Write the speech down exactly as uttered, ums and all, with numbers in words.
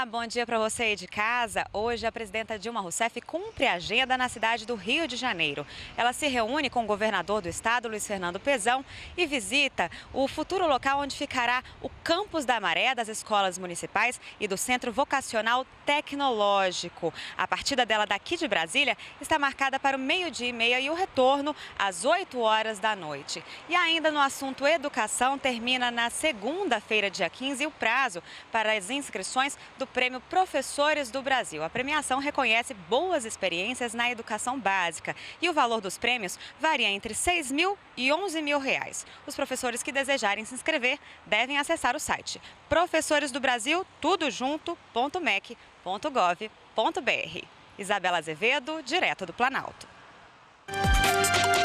bom dia para você aí de casa. Hoje a presidenta Dilma Rousseff cumpre a agenda na cidade do Rio de Janeiro. Ela se reúne com o governador do estado, Luiz Fernando Pezão, e visita o futuro local onde ficará o Campus da Maré, das escolas municipais e do Centro Vocacional Tecnológico. A partida dela daqui de Brasília está marcada para o meio-dia e meia e o retorno às oito horas da noite. E ainda no assunto educação, termina na segunda-feira, dia quinze, o prazo para as inscrições do Prêmio Professores do Brasil. A premiação reconhece boas experiências na educação básica e o valor dos prêmios varia entre seis mil e onze mil reais. Os professores que desejarem se inscrever devem acessar o site professores do brasil tudo junto ponto mec ponto gov ponto br. Isabela Azevedo, direto do Planalto.